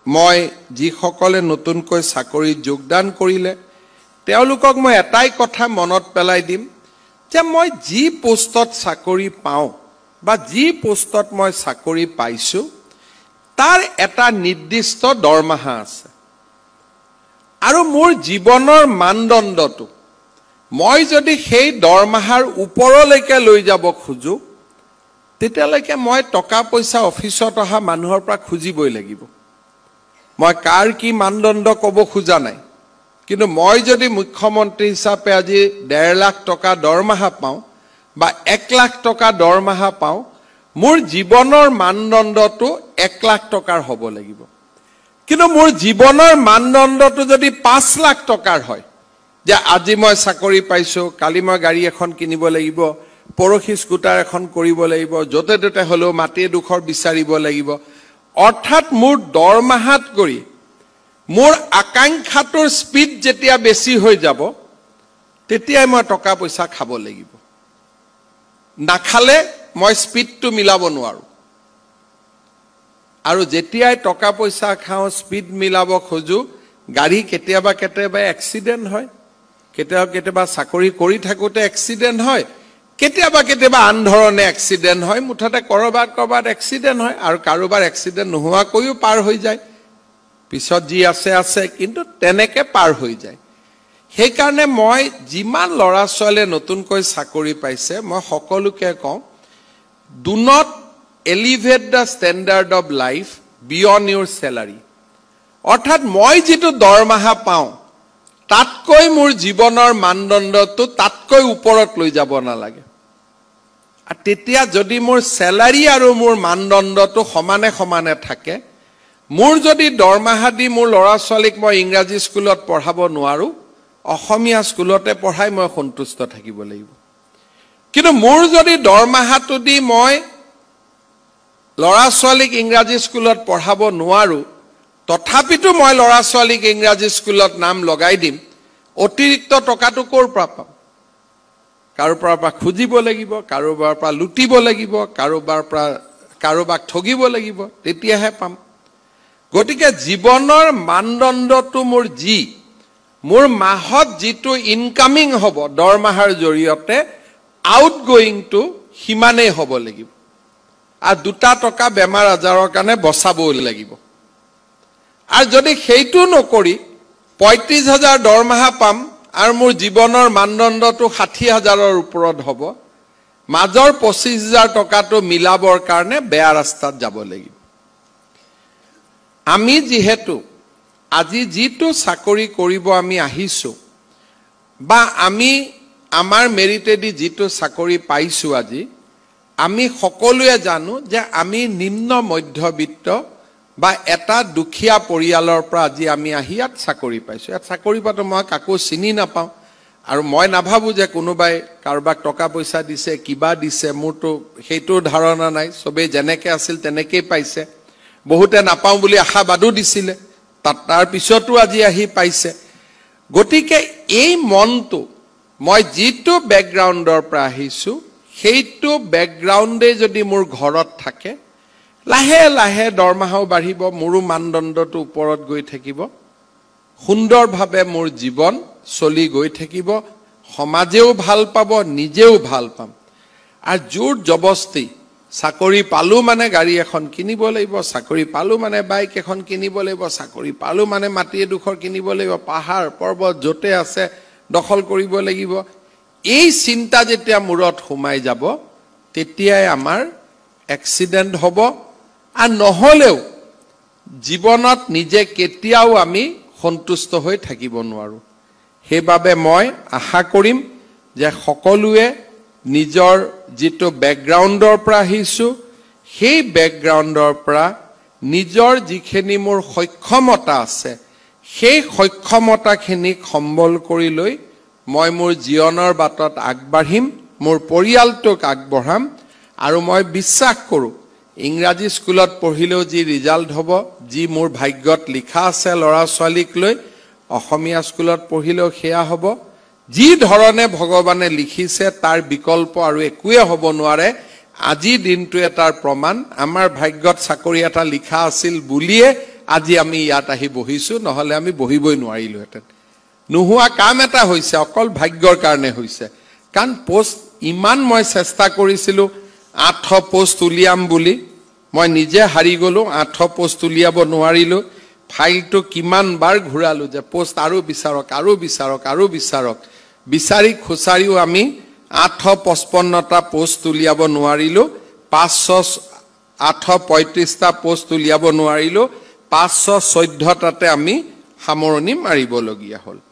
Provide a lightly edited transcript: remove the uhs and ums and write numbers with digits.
মই যিসকলে নতুনকৈ চাকৰিত যোগদান কৰিলে তেওঁলোকক মই এটাই কথা মনত পেলাই দিম যে মই যি পোষ্টত চাকৰি পাওঁ বা যি পোষ্টত মই চাকৰি পাইছো তাৰ এটা নিৰ্দিষ্ট দৰমহা আছে আৰু মোৰ জীৱনৰ মানদণ্ডটো মই যদি সেই দৰমহাৰ ওপৰলৈকে লৈ যাব খুজো তেতিয়ালৈকে মই টকা পইচা অফিচত অহা মানুহৰ পৰা খুজিবই লাগিব মই কাৰ কি মানদণ্ড ক'ব খোজা নাই কিন্তু মই যদি মুখ্যমন্ত্ৰী হিচাপে আজি 1.5 লাখ টকা দৰমহা পাওঁ বা 1 লাখ টকা দৰমহা পাওঁ মোৰ জীৱনৰ মানদণ্ডটো 1 লাখ টকাৰ হ'ব লাগিব কিন্তু মোৰ জীৱনৰ মানদণ্ডটো যদি 5 লাখ টকাৰ হয় যে আজি মই চাকৰি পাইছো কালি মই গাড়ী এখন কিনিব লাগিব পৰখি স্কুটাৰ এখন কৰিব লাগিব যতে ততে হলো মাটি দুখৰ বিচাৰিব লাগিব অৰ্থাৎ মোৰ দৰমহাত কৰি মোৰ আকাংক্ষাটোৰ স্পীড যেতিয়া বেছি হৈ যাব তেতিয়াই মই টকা পইচা খাব লাগিব নাখালে মই স্পীডটো মিলাব নোৱাৰো আৰু যেতিয়াই টকা পইচা খাও স্পীড মিলাব খোজো গাড়ী কেতিয়াবা এক্সিডেন্ট হয় কেতিয়াবা চাকৰি কৰি থাকোতে এক্সিডেন্ট হয় কেতিয়াবা আনধৰণে এক্সিডেন্ট হয় মুঠতে কৰবাত এক্সিডেন্ট হয় আৰু কাৰোবাৰ এক্সিডেন্ট নোহোৱাকৈও পাৰ হৈ যায় পিছত যি আছে কিন্তু তেনেকে পাৰ হৈ যায় সেই কাৰণে মই যিমান লৰা ছোৱালীয়ে নতুনকৈ চাকৰি পাইছে মই সকলোকে কওঁ do not elevate the standard of life beyond your salary অৰ্থাৎ মই যেটো দৰমহা পাওঁ তাতকৈ মোৰ জীৱনৰ মানদণ্ডটো তাতকৈ ওপৰত লৈ যাব নালাগে আৰু তেতিয়া যদি মোৰ স্যালাৰি আৰু মোৰ মানদণ্ডটো সমানে থাকে মোৰ যদি দৰমহা দি মোৰ লৰা ছোৱালীক মই ইংৰাজী স্কুলত পঢ়াব নোৱাৰো অসমীয়া স্কুলতে পঢ়াই মই সন্তুষ্ট থাকিব লাগিব কিন্তু মোৰ যদি দৰমহাটো দি মই লৰা ছোৱালীক ইংৰাজী স্কুলত পঢ়াব নোৱাৰো তথাপিতো মই লৰা ছোৱালীক ইংৰাজী স্কুলত নাম লগাই দিম অতিৰিক্ত টকাটো কৰ পৰা পাম কাৰোবাৰ পৰা খুজিব লাগিব কাৰোবাৰ পৰা লুটিব লাগিব কাৰোবাক ঠগিব লাগিব তেতিয়াহে পাম গতিকে জীৱনৰ মানদণ্ডটো মোৰ মাহত যিটো ইনকামিং হ'ব দৰমহাৰ জৰিয়তে আউটগোইংটো হিমানে হ'ব লাগিব আৰু 2 টকা বেমাৰ আজাৰৰ কাৰণে বচাব লাগিব আৰু যদি সেইটো নকৰি 35,000 দৰমহা পাম আৰু মোৰ জীৱনৰ মানদণ্ডটো 60,000ৰ ওপৰত হ'ব মাজৰ 25,000 টকাটো মিলাবৰ কাৰণে বেয়া ৰাস্তাত যাব লাগিব আমি যেহেতু আজি যিটো চাকৰি কৰিব আমি আহিছো বা আমি আমাৰ মেৰিটেদি যিটো চাকৰি পাইছো আজি আমি সকলোৱে জানো যে আমি নিম্ন মধ্যবিত্ত বা এটা দুখীয়া পৰিয়ালৰ পৰা আজি আমি আহি ইয়াত চাকৰি পাইছো ইয়াত চাকৰি পাতো মই কাকো চিনি নাপাওঁ আৰু মই নাভাবো যে কোনোবাই কাৰোবাক টকা পইচা দিছে কিবা দিছে মোৰটো সেইটো ধাৰণা নাই সবে যেনেকে আছিল তেনেকেই পাইছে বহুতে নাপাওঁ বুলি আশাবাদো দিছিলে তাৰ পিছতো আজি আহি পাইছে গতিকে এই মনটো মই যিটো ব্যাকগ্ৰাউণ্ডৰ পৰা আহিছো সেইটো ব্যাকগ্ৰাউণ্ডে যদি মোৰ ঘৰত থাকে লাহে দৰমহাও বাঢ়িব মোৰো মানদণ্ডটো ওপৰত গৈ থাকিব সুন্দৰভাৱে মোৰ জীৱন চলি গৈ থাকিব সমাজেও ভাল পাব নিজেও ভাল পাম আৰু জোৰ জবস্তি চাকৰি পালো মানে গাড়ী এখন কিনিব লাগিব চাকৰি পালো মানে বাইক এখন কিনিব লাগিব চাকৰি পালো মানে মাটি এডোখৰ কিনিব লাগিব পাহাৰ পৰ্বত যতে আছে দখল কৰিব লাগিব এই চিন্তা যেতিয়া মূৰত সোমাই যাব তেতিয়াই আমাৰ এক্সিডেন্ট হ'ব আৰু নহলেও জীৱনত নিজে কেতিয়াও আমি সন্তুষ্ট হৈ থাকিব নোৱাৰো সেইবাবে মই আশা কৰিম যে সকলোৱে নিজৰ যেটো ব্যাকগ্ৰাউণ্ডৰ পৰা আহিছো সেই ব্যাকগ্ৰাউণ্ডৰ পৰা নিজৰ যিখিনি মোৰ সক্ষমতা আছে সেই সক্ষমতাখিনিক সম্বল কৰি লৈ মই মোৰ জীৱনৰ বাটত আগবাঢ়িম মোৰ পৰিয়ালটোক আগবঢ়াম আৰু মই বিশ্বাস কৰো ইংৰাজী স্কুলত পঢ়িলেও যি ৰিজাল্ট হ'ব যি মোৰ ভাগ্যত লিখা আছে লৰা ছোৱালীক লৈ অসমীয়া স্কুলত পঢ়িলেও সেয়া হ'ব যি ধৰণে ভগৱানে লিখিছে তাৰ বিকল্প আৰু একোৱে হ'ব নোৱাৰে আজি দিনটো এটাৰ প্ৰমাণ আমাৰ ভাগ্যত চাকৰি এটা লিখা আছিল বুলিয়ে আজি আমি ইয়াত আহি বহিছো, নহলে আমি বহিবই নোৱাৰিলোহেঁতেন। নোহোৱা কাম এটা হৈছে, অকল ভাগ্যৰ কাৰণে হৈছে। কাৰণ পোষ্ট ইমান মই চেষ্টা কৰিছিলো 800 পোষ্ট উলিয়াম বুলি, মই নিজে হাৰি গলো, 800 পোষ্ট উলিয়াব নোৱাৰিলো। ফাইলটো কিমান বাৰ ঘূৰালো যে পোষ্ট আৰু বিচাৰক, আৰু বিচাৰক, আৰু বিচাৰক, বিচাৰি খুচাৰিও আমি 855টা পোষ্ট উলিয়াব নোৱাৰিলো। 835টা পোষ্ট উলিয়াব নোৱাৰিলো। 514টাতে আমি সামৰণি মাৰিবলগীয়া হ'ল।